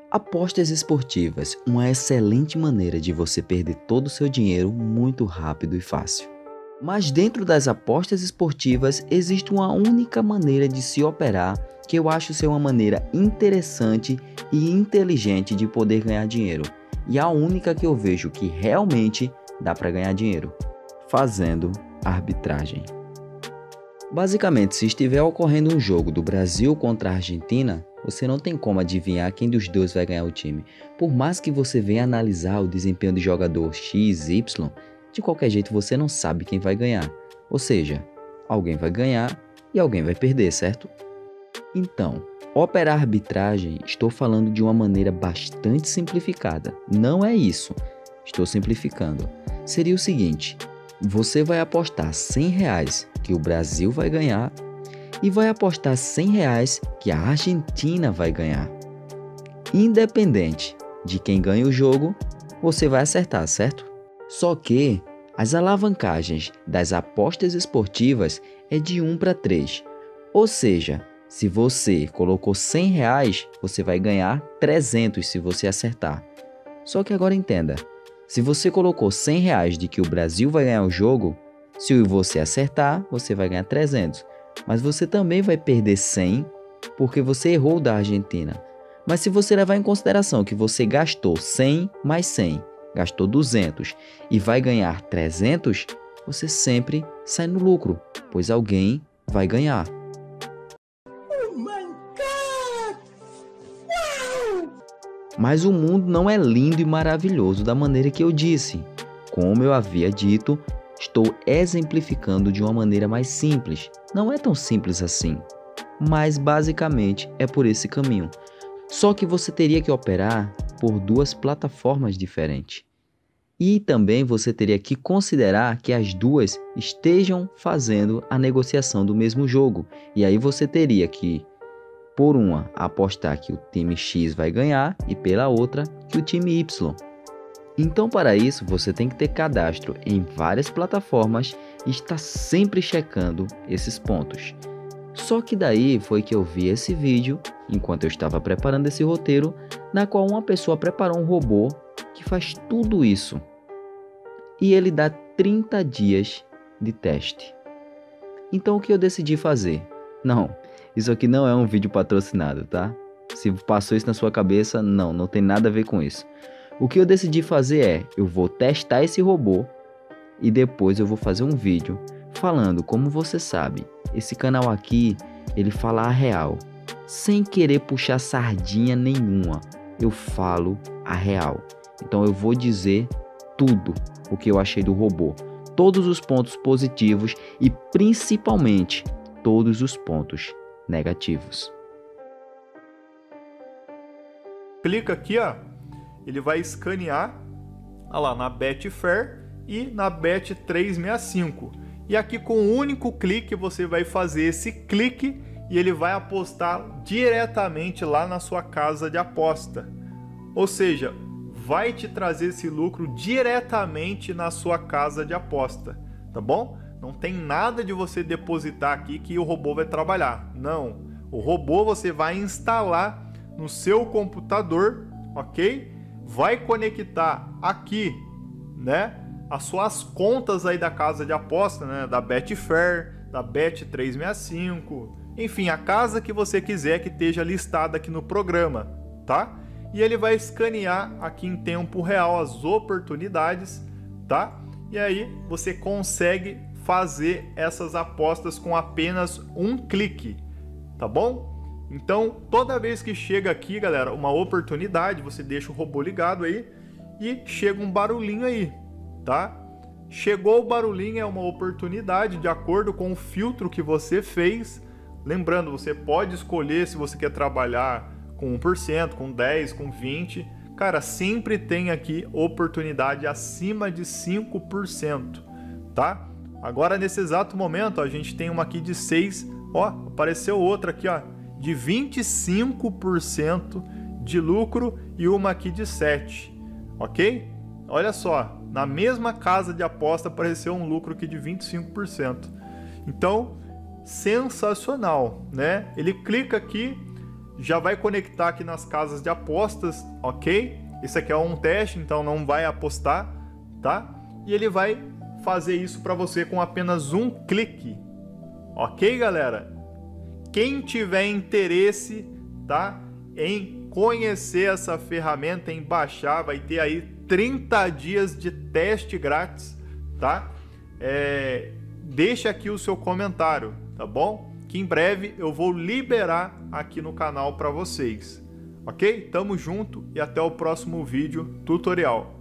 Apostas esportivas, uma excelente maneira de você perder todo o seu dinheiro muito rápido e fácil. Mas dentro das apostas esportivas existe uma única maneira de se operar que eu acho ser uma maneira interessante e inteligente de poder ganhar dinheiro. E a única que eu vejo que realmente dá para ganhar dinheiro, fazendo arbitragem. Basicamente, se estiver ocorrendo um jogo do Brasil contra a Argentina, você não tem como adivinhar quem dos dois vai ganhar o time. Por mais que você venha analisar o desempenho do jogador X, Y, de qualquer jeito você não sabe quem vai ganhar. Ou seja, alguém vai ganhar e alguém vai perder, certo? Então, operar arbitragem, estou falando de uma maneira bastante simplificada. Não é isso, estou simplificando. Seria o seguinte: você vai apostar R$100 que o Brasil vai ganhar e vai apostar R$100 que a Argentina vai ganhar. Independente de quem ganha o jogo, você vai acertar, certo? Só que as alavancagens das apostas esportivas é de 1 para 3. Ou seja, se você colocou R$100, você vai ganhar 300 se você acertar. Só que agora entenda, se você colocou R$100 de que o Brasil vai ganhar o jogo, se você acertar, você vai ganhar 300. Mas você também vai perder 100 porque você errou da Argentina. Mas se você levar em consideração que você gastou 100 mais 100, gastou 200 e vai ganhar 300, você sempre sai no lucro, pois alguém vai ganhar. Oh my God! Wow! Mas o mundo não é lindo e maravilhoso da maneira que eu disse. Como eu havia dito, estou exemplificando de uma maneira mais simples. Não é tão simples assim, mas basicamente é por esse caminho. Só que você teria que operar por duas plataformas diferentes. E também você teria que considerar que as duas estejam fazendo a negociação do mesmo jogo. E aí você teria que, por uma, apostar que o time X vai ganhar e pela outra que o time Y. Então, para isso, você tem que ter cadastro em várias plataformas e estar sempre checando esses pontos. Só que daí foi que eu vi esse vídeo, enquanto eu estava preparando esse roteiro, na qual uma pessoa preparou um robô que faz tudo isso. E ele dá 30 dias de teste. Então, o que eu decidi fazer? Não, isso aqui não é um vídeo patrocinado, tá? Se passou isso na sua cabeça, não tem nada a ver com isso. O que eu decidi fazer é, eu vou testar esse robô e depois eu vou fazer um vídeo falando, como você sabe, esse canal aqui, ele fala a real, sem querer puxar sardinha nenhuma, eu falo a real. Então eu vou dizer tudo o que eu achei do robô, todos os pontos positivos e principalmente todos os pontos negativos. Clica aqui, ó. Ele vai escanear lá na Betfair e na Bet365. E aqui com um único clique você vai fazer esse clique e ele vai apostar diretamente lá na sua casa de aposta. Ou seja, vai te trazer esse lucro diretamente na sua casa de aposta, tá bom? Não tem nada de você depositar aqui que o robô vai trabalhar. Não, o robô você vai instalar no seu computador, ok? Vai conectar aqui, né, as suas contas aí da casa de aposta, né, da Betfair, da Bet365, enfim, a casa que você quiser que esteja listada aqui no programa, tá? E ele vai escanear aqui em tempo real as oportunidades, tá? E aí você consegue fazer essas apostas com apenas um clique, tá bom? Então, toda vez que chega aqui, galera, uma oportunidade, você deixa o robô ligado aí e chega um barulhinho aí, tá? Chegou o barulhinho, é uma oportunidade de acordo com o filtro que você fez. Lembrando, você pode escolher se você quer trabalhar com 1%, com 10%, com 20%. Cara, sempre tem aqui oportunidade acima de 5%, tá? Agora, nesse exato momento, ó, a gente tem uma aqui de 6%, ó, apareceu outra aqui, ó, de 25% de lucro e uma aqui de 7%, ok? Olha só, na mesma casa de aposta apareceu um lucro aqui de 25%. Então, sensacional, né? Ele clica aqui, já vai conectar aqui nas casas de apostas, ok? Esse aqui é um teste, então não vai apostar, tá? E ele vai fazer isso para você com apenas um clique, ok, galera? Quem tiver interesse, tá, em conhecer essa ferramenta, em baixar, vai ter aí 30 dias de teste grátis, tá? Deixa aqui o seu comentário, tá bom? Que em breve eu vou liberar aqui no canal para vocês, ok? Tamo junto e até o próximo vídeo tutorial.